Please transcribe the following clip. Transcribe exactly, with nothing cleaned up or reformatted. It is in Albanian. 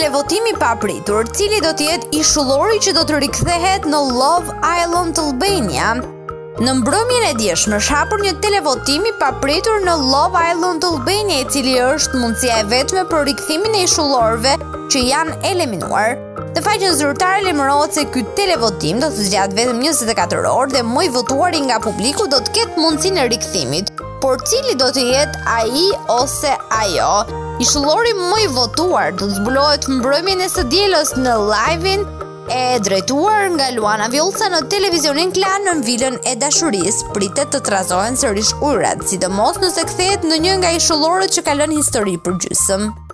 televotimi papritur, cili do të jetë ishullori që do të rikthehet në Love Island Albania. Në mbrëmjen e djeshme është hapur një televotim i papritur në Love Island Albania, i cili është mundësia e vetme për rikthimin e ishullorëve që janë eliminuar. Në faqen zyrtare lajmërohet se ky televotim do të zgjatë vetëm njëzet e katër orë dhe më i votuari nga publiku do të ketë mundësinë e rikthimit. Por cili do të jetë ai ose ajo? Ishullori më i votuar do të zbulohet mbrëmjen e së dielës në live-in e drejtuar nga Luana Vjollca në televizionin Klan në vilën e dashurisë. Pritet të trazohen sërish ujrat, sidomos nëse kthehet në një nga ishullorët që ka lënë histori për gjysmë.